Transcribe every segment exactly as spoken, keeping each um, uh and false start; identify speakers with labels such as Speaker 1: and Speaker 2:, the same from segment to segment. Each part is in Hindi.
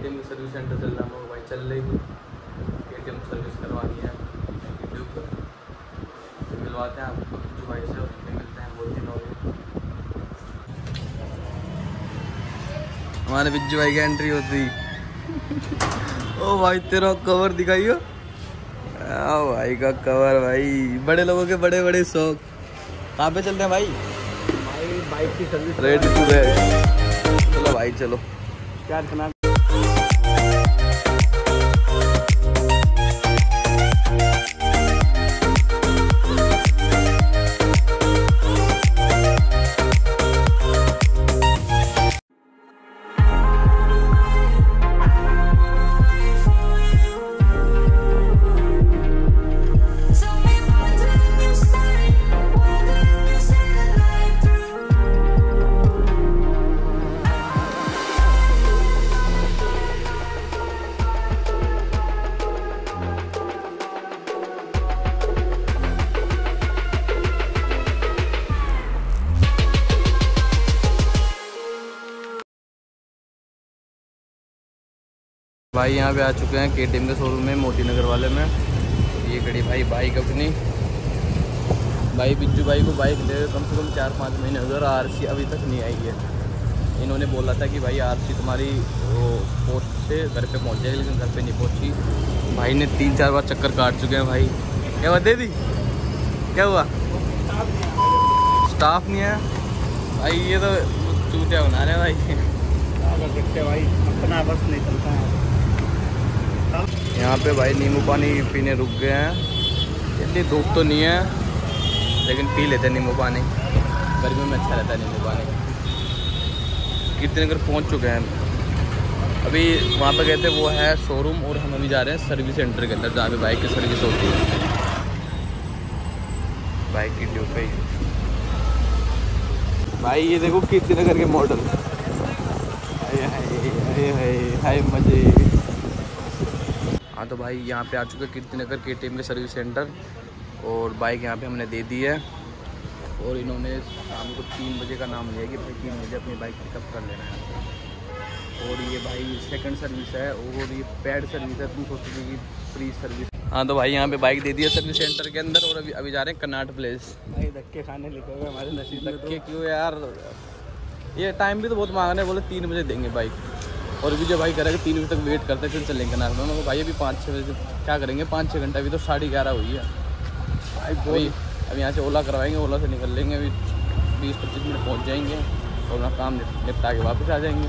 Speaker 1: केटीएम की सर्विस सेंटर चल रहा है भाई, चल रही थी केटीएम सर्विस करवानी है यूट्यूब पर, तो मिलवाते हैं आपको जो भाई से, और मिलते हैं बहुत दिन हो गए। हमारे बिज्जू भाई की एंट्री होती। ओ भाई तेरा कवर दिखाइयो, भाई का कवर भाई, बड़े लोगों के बड़े बड़े शौक। कहाँ पे चलते हैं भाई?
Speaker 2: भाई बाइक की सर्विस
Speaker 1: रेडी टू रेड। चलो भाई चलो।
Speaker 2: क्या करना?
Speaker 1: भाई यहाँ पे आ चुके हैं केटीएम के शोरूम में, मोती नगर वाले में। ये खड़ी भाई बाइक अपनी। भाई बिज्जू भाई को बाइक ले कम से कम चार पाँच महीने हो गए और आरसी अभी तक नहीं आई है। इन्होंने बोला था कि भाई आरसी तुम्हारी वो पोस्ट से घर पे पहुँच जाएगी, लेकिन घर पे नहीं पहुँची। भाई ने तीन चार बार चक्कर काट चुके हैं भाई। क्या बात दे दी? क्या हुआ? स्टाफ नहीं है भाई, ये तो चूतिया बना रहे हैं भाई।
Speaker 2: क्या कर सकते हैं भाई, अपना बस नहीं चलता है।
Speaker 1: यहाँ पे भाई नींबू पानी पीने रुक गए हैं। इतनी धूप तो नहीं है, लेकिन पी लेते हैं नींबू पानी, गर्मी में अच्छा रहता है नींबू पानी। कीर्तिनगर पहुँच चुके हैं। अभी वहाँ पे गए थे, वो है शोरूम, और हम अभी जा रहे हैं सर्विस सेंटर के अंदर जहाँ पे बाइक की सर्विस होती है, बाइक की ड्यू पे। भाई ये देखो कीर्तिनगर के मॉडल, हाय हाय हाय मजे। हाँ तो भाई यहाँ पे आ चुके कीर्तिनगर केटीएम के सर्विस सेंटर, और बाइक यहाँ पे हमने दे दी है। और इन्होंने शाम को तीन बजे का नाम लिया कि भाई तीन बजे अपनी बाइक पिकअप कर लेना है। और ये भाई सेकंड सर्विस है, और ये पैड सर्विस है, तुम सोचोगे कि फ्री सर्विस। हाँ तो भाई यहाँ पे बाइक दे दी है सर्विस सेंटर के अंदर, और अभी अभी जा रहे हैं कन्नाट प्लेस।
Speaker 2: भाई धक्के खाने लिखे हुए हमारे नसीब।
Speaker 1: धक्के क्यों यार, ये टाइम भी तो बहुत मांग रहे हैं, बोले तीन बजे देंगे बाइक। और भी जो भाई करेगा तीन बजे तक वेट करते फिर चलेंगे ना। उन्होंने भाई अभी पाँच छः बजे क्या करेंगे, पाँच छः घंटा, अभी तो साढ़े ग्यारह हुई है भाई। अभी अब यहाँ से ओला करवाएंगे, ओला से निकल लेंगे, अभी बीस पच्चीस मिनट पहुँच जाएंगे और अपना काम निपटा के वापस आ जाएंगे।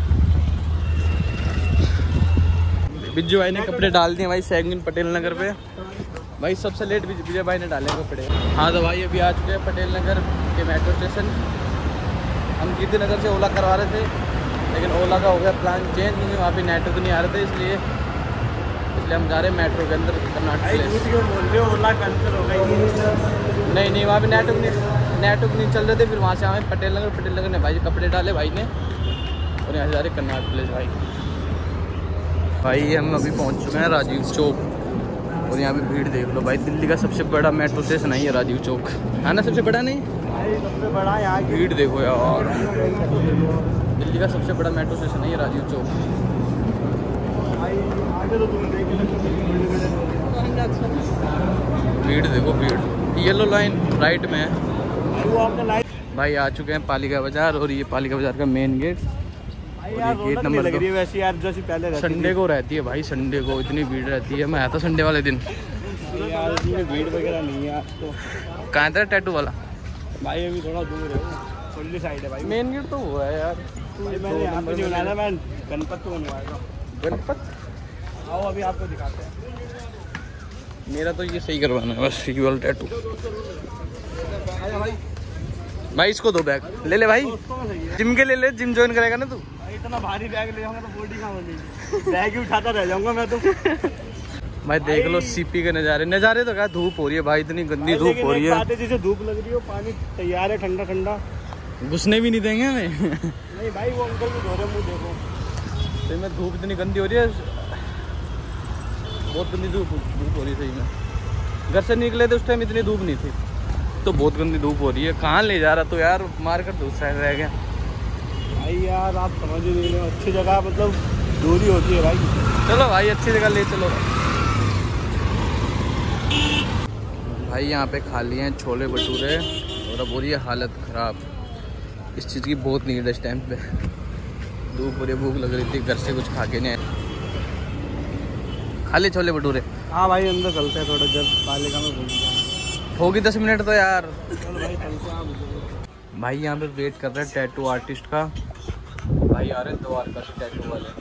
Speaker 1: बिज्जू भाई ने कपड़े डाल दिए भाई सैगुन पटेल नगर पे। भाई सबसे लेट विजय भाई ने डाले कपड़े। हाँ तो भाई अभी आ चुके हैं पटेल नगर के मेट्रो स्टेशन। हम कीर्तिनगर से ओला करवा रहे थे, लेकिन ओला का हो गया प्लान चेंज, क्योंकि वहाँ पे नेटवर्क नहीं आ रहे थे, इसलिए इसलिए हम जा रहे हैं मेट्रो के अंदर कर्नाटक प्लेस।
Speaker 2: बोल रहे हो ओला कैंसिल हो गई?
Speaker 1: नहीं नहीं, वहाँ पे नेटवर्क नहीं नेटवर्क नहीं चल रहे थे। फिर वहाँ से हमें पटेल नगर पटेल नगर ने भाई कपड़े डाले भाई ने, और यहाँ से जा रहे कर्नाटक प्लेस। भाई भाई हम अभी पहुँच चुके हैं राजीव चौक, और यहाँ पे भीड़ देख लो भाई। दिल्ली का सबसे बड़ा मेट्रो स्टेशन है ये राजीव चौक, है ना? सबसे बड़ा नहीं
Speaker 2: भाई, सबसे बड़ा यहाँ की
Speaker 1: भीड़ देखो यार। दिल्ली का सबसे बड़ा मेट्रो स्टेशन है ये राजीव चौक।
Speaker 2: आगे तो तुम देख
Speaker 1: भीड़ देखो, भीड़। येलो लाइन राइट में है। भाई आ चुके हैं पालिका बाजार, और ये पालिका बाजार का मेन गेट।
Speaker 2: यार गेट नंबर लग रही है वैसे यार, जैसे पहले
Speaker 1: संडे को रहती है भाई, संडे को इतनी भीड़ रहती है। मैं आया था संडे वाले दिन
Speaker 2: यार, इसमें भीड़ वगैरह नहीं है तो।
Speaker 1: कहाँ था टैटू वाला?
Speaker 2: भाई अभी थोड़ा दूर है, खुली साइड है भाई।
Speaker 1: मेन गेट तो हुआ है यार।
Speaker 2: भाई मैंने यहाँ पे नहीं बनाया, मैं गणपत को बनवाएगा।
Speaker 1: गणपत
Speaker 2: आओ अभी आपको दिखाते हैं।
Speaker 1: मेरा तो ये सही करवाना है बस, ये वाला टैटू। भाई इसको दो बैग ले ले भाई, जिम के ले ले, जिम ज्वाइन करेगा ना तू।
Speaker 2: इतना भारी बैग ले जाऊंगा तो बॉडी कहाँ बनेगी, बैग ही उठाता रह जाऊंगा मैं तो।
Speaker 1: भाई देख लो सीपी के नज़ारे, नज़ारे तो क्या धूप हो रही है भाई, इतनी गंदी धूप हो रही है।
Speaker 2: जैसे धूप लग रही हो, पानी तैयार है ठंडा ठंडा,
Speaker 1: घुसने भी नहीं देंगे हमें।
Speaker 2: नहीं भाई वो अंकल भी धो रहे मुँह देखो।
Speaker 1: सही में धूप इतनी गंदी हो रही है, बहुत गंदी धूप धूप हो रही है सही में। घर से निकले थे उस टाइम इतनी धूप नहीं थी, तो बहुत गंदी धूप हो रही है। कहाँ ले जा रहा तो यार, मार कर दूसरा रह गया
Speaker 2: भाई। यार आप समझ ही नहीं रहे, अच्छी जगह मतलब दूरी होती है भाई।
Speaker 1: चलो भाई अच्छी जगह ले चलो भाई। यहाँ पे खा लिए हैं छोले भटूरे और अब हो रही है हालत ख़राब। इस चीज़ की बहुत नीड है इस टाइम पे। धूप पूरी भूख लग रही थी, घर से कुछ खा के नहीं आए। खा लिए छोले भटूरे?
Speaker 2: हाँ भाई अंदर चलते हैं थोड़ा, जब पालिका में भूल
Speaker 1: होगी दस मिनट तो यार।
Speaker 2: चलो भाई चलते हैं।
Speaker 1: भाई यहाँ पे वेट कर रहे हैं टैटू आर्टिस्ट का। भाई आ रहे हैं द्वारका से टैटू वाले।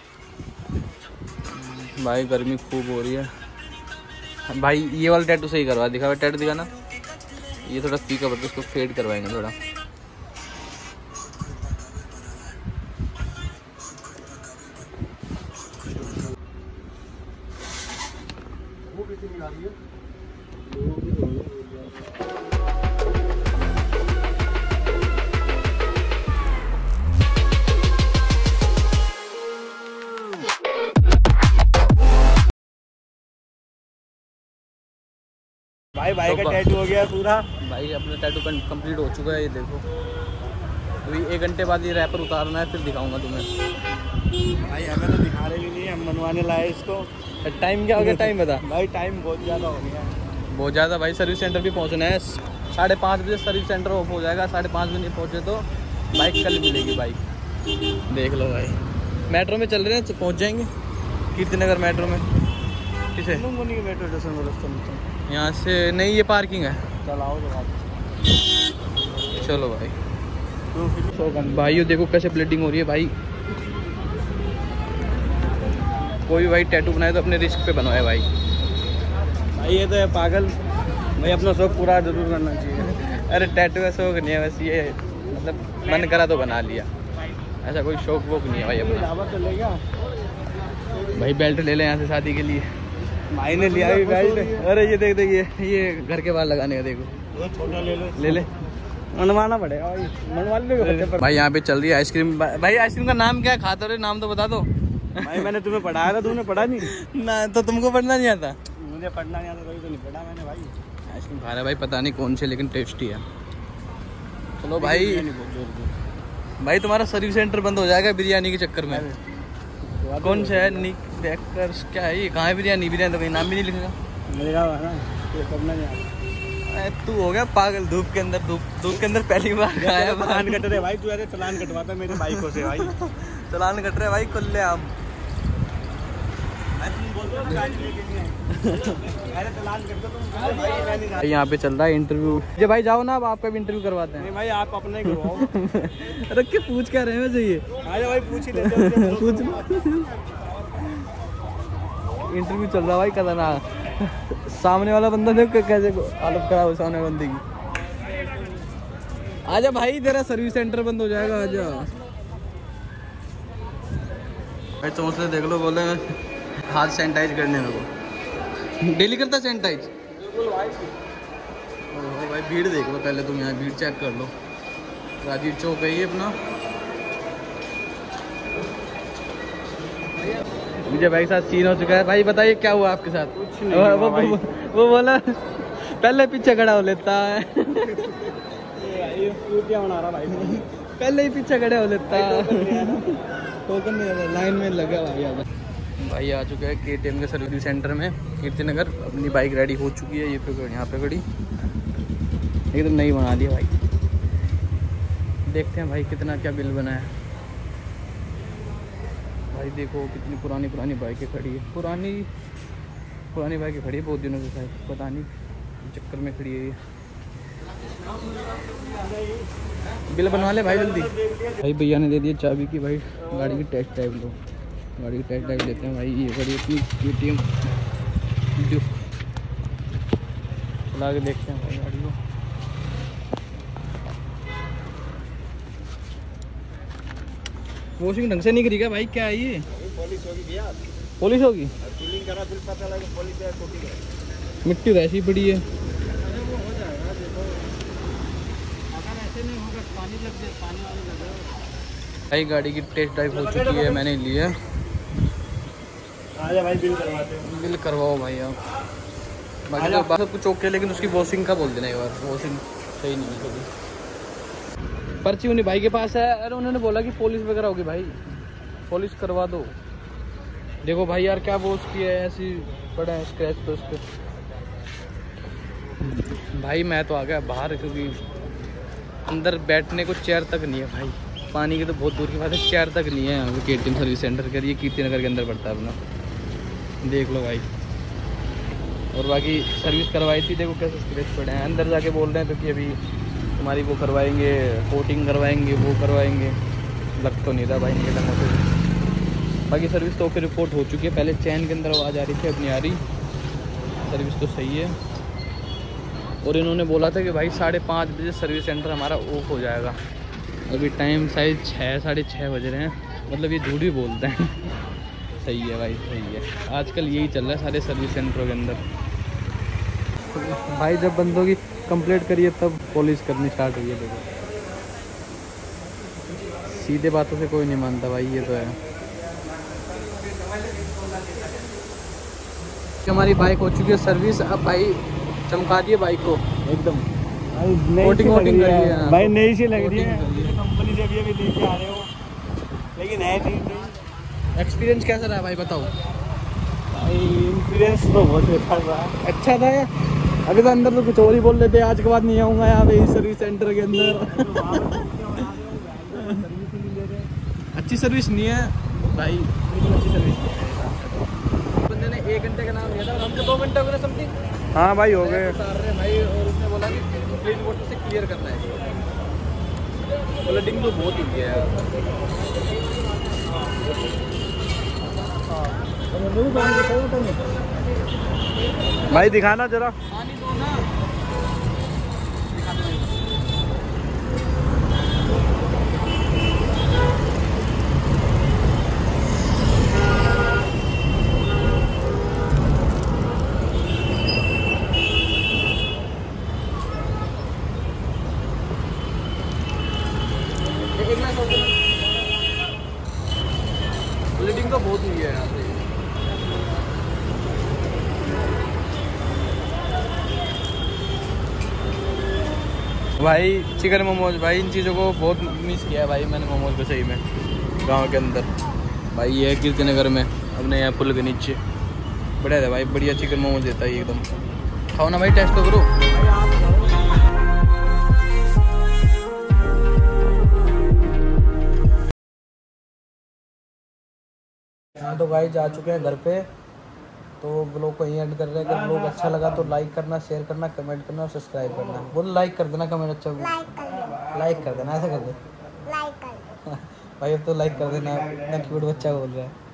Speaker 1: भाई गर्मी खूब हो रही है भाई। ये वाला टैटू सही करवा, दिखा टैटू दिखा ना, ये थोड़ा फीका पड़ता है, उसको फेड करवाएंगे थोड़ा।
Speaker 2: वो कितनी आ रही है? भाई भाई का टैटू हो गया पूरा।
Speaker 1: भाई अपना टैटू कंप्लीट हो चुका है, ये देखो। अभी एक घंटे बाद ये रैपर उतारना है, फिर दिखाऊंगा तुम्हें।
Speaker 2: भाई हमें तो दिखा रहे भी नहीं, हम बनवाने लाए इसको।
Speaker 1: टाइम क्या हो गया? टाइम बता
Speaker 2: भाई टाइम बहुत ज़्यादा हो गया,
Speaker 1: बहुत ज़्यादा। भाई सर्विस सेंटर भी पहुंचना है, साढ़े पाँच बजे सर्विस सेंटर ऑफ हो जाएगा। साढ़े पाँच बजे नहीं पहुंचे तो बाइक कल मिलेगी बाइक। देख लो भाई, मेट्रो में चल रहे हैं, पहुंच जाएंगे कीर्तिनगर मेट्रो में। किसे
Speaker 2: मेट्रो स्टेशन
Speaker 1: यहाँ से नहीं, ये पार्किंग है।
Speaker 2: चलाओ
Speaker 1: चलो भाई। भाई ये देखो कैसे ब्लीडिंग हो रही है भाई। कोई भाई टैटू बनाए तो अपने रिस्क पे बनवाए भाई।
Speaker 2: भाई ये तो है पागल भाई, अपना शौक पूरा जरूर करना चाहिए।
Speaker 1: अरे टैटू का शौक नहीं है बस, ये मतलब मन करा तो बना लिया, ऐसा कोई शौक वोक नहीं है भाई अपना।
Speaker 2: तो लेगा
Speaker 1: भाई बेल्ट ले ले यहाँ से शादी के लिए।
Speaker 2: भाई ने लिया भी बेल्ट।
Speaker 1: अरे ये देख देखिए, ये घर के बाहर लगाने का, देखो
Speaker 2: छोटा ले लो,
Speaker 1: ले ले।
Speaker 2: मनवाना पड़ेगा भाई, मनवा ले।
Speaker 1: भाई यहाँ पे चल रही है आइसक्रीम। भाई आइसक्रीम का नाम क्या है? खाते रहे, नाम तो बता दो।
Speaker 2: भाई मैंने तुम्हें पढ़ाया था, तुमने पढ़ा नहीं
Speaker 1: ना? तो तुमको पढ़ना नहीं आता?
Speaker 2: मुझे पढ़ना नहीं आता, तभी तो नहीं पढ़ा मैंने भाई।
Speaker 1: आइसक्रीम खा रहा है भाई, पता नहीं कौन से, लेकिन टेस्टी है। चलो भाई, भाई तुम्हारा सर्विस सेंटर बंद हो जाएगा बिरयानी के चक्कर में। कौन सा है? निक बेकर्स क्या है ये? कहाँ है बिरयानी? बिरयानी तो कहीं नाम भी नहीं लिखेगा।
Speaker 2: मेरे गाँव है ना, ये पढ़ना नहीं आता।
Speaker 1: तू हो गया पागल, धूप के अंदर, धूप धूप के अंदर पहली बार खाया।
Speaker 2: चलान कट रहे भाई, तू ऐसे चलान कटवाता मेरे बाइकों से भाई।
Speaker 1: चलान कट रहे भाई खुले आम। यहाँ पे चल रहा है इंटरव्यू। ये भाई जाओ ना, अब आपका भी इंटरव्यू करवाते हैं।
Speaker 2: नहीं भाई आप अपना ही करवाओ।
Speaker 1: रख के पूछ क्या रहे हैं वैसे? ये
Speaker 2: आजा भाई पूछ ही लेते हैं।
Speaker 1: पूछ इंटरव्यू चल रहा भाई, कदर ना सामने वाला बंदा देख कैसे हालत खराब हो सामने बंदे की। आजा भाई, तेरा सर्विस सेंटर बंद हो जाएगा, आजा भाई। चौंसले देख लो, बोले हाथ सैनिटाइज करने में को डेली करता सैनिटाइज। ओ भाई भीड़ देख लो पहले तुम, यहाँ भीड़ चेक कर लो। राजीव चौक है ये अपना। मुझे भाई साथ सीन हो चुका है। भाई बताइए क्या हुआ आपके साथ?
Speaker 2: कुछ नहीं हुआ
Speaker 1: वो,
Speaker 2: भाई।
Speaker 1: वो, वो बोला पहले पीछे खड़ा हो लेता है।
Speaker 2: क्या बना रहा भाई?
Speaker 1: पहले ही पीछे खड़े हो लेता है। टोकन नहीं, लाइन में लगा भाई। यहाँ भाई आ चुके हैं के टी एम के सर्विस सेंटर में कीर्तिनगर। अपनी बाइक रेडी हो चुकी है, ये पे यहाँ पे खड़ी, एकदम नई बना दिया भाई। देखते हैं भाई कितना क्या बिल बना है। भाई देखो कितनी पुरानी पुरानी बाइकें खड़ी है, पुरानी पुरानी बाइकें खड़ी है बहुत दिनों से, शायद पता नहीं चक्कर में खड़ी है ये। बिल बनवा ले भाई जल्दी। भाई भैया ने दे दिया चाबी की, भाई गाड़ी की टेस्ट ड्राइव लो। गाड़ी की टेस्ट ड्राइव लेते हैं भाई। ये गाड़ी अपनी के टी एम चला के देखते हैं भाई गाड़ी को। वॉशिंग ढंग से नहीं करी क्या भाई? क्या है ये?
Speaker 2: पॉलिश होगी भैया,
Speaker 1: पॉलिश होगी।
Speaker 2: फीलिंग करा फिर पता लगा पॉलिश है, छोटी है।
Speaker 1: मिट्टी तो ऐसी ही पड़ी है।
Speaker 2: अरे वो हो जाएगा, देखो अगर ऐसे नहीं होगा पानी लग जाए, पानी वाली लग जाए।
Speaker 1: भाई गाड़ी की टेस्ट ड्राइव हो चुकी है, मैंने ली है।
Speaker 2: आजा भाई बिल करवाते हैं।
Speaker 1: बिल करवाओ भाई आप। बाकी तो बात कुछ ओके, लेकिन उसकी वॉशिंग का बोल देना एक बार, वॉशिंग सही नहीं है कभी। पर्ची उन्हीं भाई के पास है। अरे उन्होंने बोला कि पॉलिश वगैरह होगी भाई। पॉलिश करवा दो। देखो भाई यार क्या वो उसकी है, ऐसी पड़ा है स्क्रैच तो उस पर। भाई मैं तो आ गया बाहर, क्योंकि अंदर बैठने को चेयर तक नहीं है भाई। पानी की तो बहुत दूर की बात है, चेयर तक नहीं है यहाँ पे के टी एम सर्विस सेंटर के। ये कीर्ति नगर के अंदर पड़ता है अपना, देख लो भाई। और बाकी सर्विस करवाई थी, देखो कैसे स्क्रैच पड़े हैं। अंदर जाके बोल रहे हैं क्योंकि अभी हमारी वो करवाएंगे, कोटिंग करवाएंगे, वो करवाएंगे। लग तो नहीं रहा भाई इनके टाइम से। बाकी सर्विस तो ओके रिपोर्ट हो चुकी है। पहले चैन के अंदर आवाज़ आ रही थी, अब नहीं आ रही। सर्विस तो सही है। और इन्होंने बोला था कि भाई साढ़े पाँच बजे सर्विस सेंटर हमारा ऑफ हो जाएगा। अभी टाइम शायद छः साढ़े छः बज रहे हैं, मतलब ये झूठ ही बोलते हैं। सही है भाई, सही है। आजकल यही चल रहा है सारे सर्विस सेंटरों के अंदर। भाई जब बंदों की कंप्लेंट करिए तब पॉलिश करनी स्टार्ट हुई है। देखो सीधे बातों से कोई नहीं मानता भाई, ये तो है। हमारी बाइक हो चुकी है सर्विस। अब भाई चमका दिए बाइक को एकदम, कोटिंग वोटिंग करी है
Speaker 2: भाई, नई सी लग रही है। कंपनी से भी अभी लेके आ रहे हो, लेकिन है ठीक नहीं।
Speaker 1: एक्सपीरियंस कैसा रहा भाई बताओ?
Speaker 2: भाई एक्सपीरियंस तो बहुत अच्छा रहा।
Speaker 1: अच्छा था यार। अभी तो अंदर तो कुछ और ही बोल रहे थे, आज के बाद नहीं आऊँगा यहाँ पे सर्विस सेंटर के अंदर। अच्छी सर्विस नहीं है भाई, अच्छी सर्विस नहीं है। बंदे ने एक घंटे का नाम लिया था और हमको दो घंटे हो गए समथिंग।
Speaker 2: हाँ भाई हो गए
Speaker 1: भाई। और उसने बोला कि प्लेन वाटर से क्लियर करना है। ब्लडिंग तो बहुत ही है यार।
Speaker 2: भाई दिखाना जरा।
Speaker 1: पानी दो ना। ब्लीडिंग तो बहुत हुई है यहाँ से। भाई चिकन मोमोज, भाई इन चीज़ों को बहुत मिस किया है भाई मैंने, मोमोज को सही में गांव के अंदर। भाई ये है कीर्ति नगर में अपने यहाँ पुल के नीचे। बढ़िया था भाई, बढ़िया चिकन मोमोज देता है एकदम। खाओ ना भाई, टेस्ट तो करो। हाँ तो भाई जा चुके हैं घर पे, तो ब्लॉग को यहीं एंड कर रहे हैं। अगर ब्लॉग अच्छा लगा तो लाइक करना, शेयर करना, कमेंट करना और सब्सक्राइब करना। बोल लाइक कर देना, कमेंट अच्छा लाइक कर देना, लाइक कर देना, ऐसा कर दे लाइक कर भाई। अब तो लाइक कर देना, इतना क्यूट बच्चा बोल रहा है।